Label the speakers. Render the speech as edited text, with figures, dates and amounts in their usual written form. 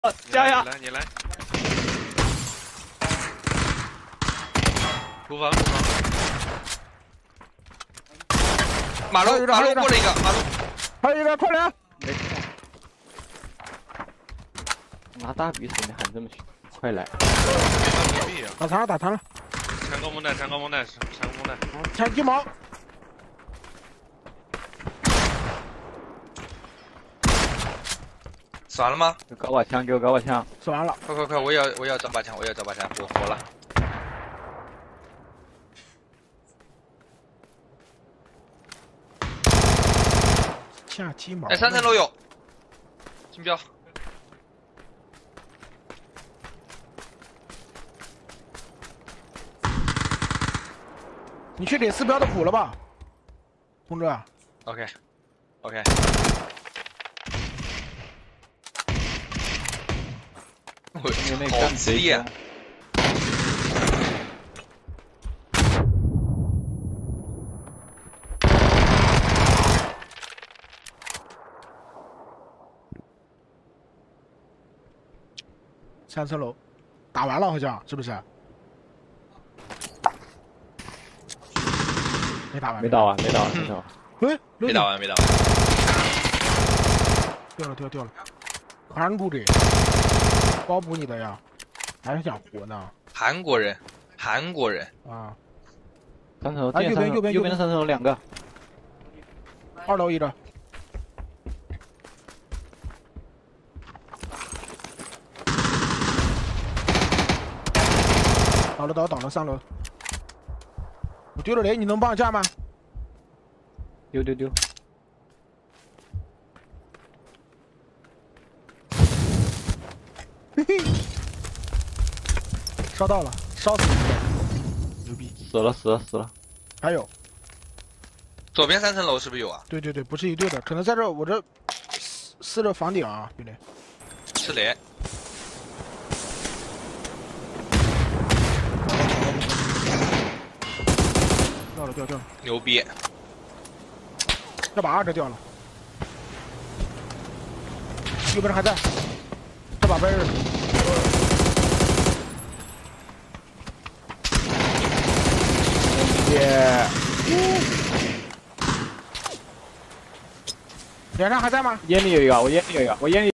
Speaker 1: 加油！
Speaker 2: 你来。厨房。马路过了一个，马路。
Speaker 1: 还有一个，快点！
Speaker 3: 没事。拿大匕首你还这么快来？
Speaker 1: 打残了，打残了。
Speaker 2: 闪光蒙弹，闪光蒙弹。
Speaker 1: 抢鸡毛。
Speaker 2: 死完了吗？
Speaker 3: 搞把枪，给我搞把枪。
Speaker 1: 死完了。
Speaker 2: 快！我要找把枪，我活了。
Speaker 1: 下鸡毛。
Speaker 2: 哎，3层楼有。金标。
Speaker 1: 你去领4标的补了吧，同志。
Speaker 2: OK。 好激烈啊！
Speaker 1: 3层楼，打完了好像是不是？没打完。
Speaker 3: 没打完。
Speaker 1: 喂，
Speaker 2: 没打完。
Speaker 1: 掉了。韩国人，包补你的呀，还是想活呢？
Speaker 2: 韩国人
Speaker 1: 啊
Speaker 3: ！3层楼，右边的3层楼2个
Speaker 1: ，2楼一个。倒了3楼。我丢了雷，你能帮我架吗？
Speaker 3: 丢。
Speaker 1: 嘿嘿，烧到了，烧死你！牛逼！
Speaker 3: 死了。
Speaker 1: 还有，
Speaker 2: 左边3层楼是不是有啊？
Speaker 1: 对，不是一队的，可能在这我这撕着房顶啊，兄弟。
Speaker 2: 是雷。
Speaker 1: 掉了。
Speaker 2: 牛逼！
Speaker 1: 这把2这掉了，右边还在，这把被脸上还在吗？
Speaker 3: 烟里有一个，我烟里。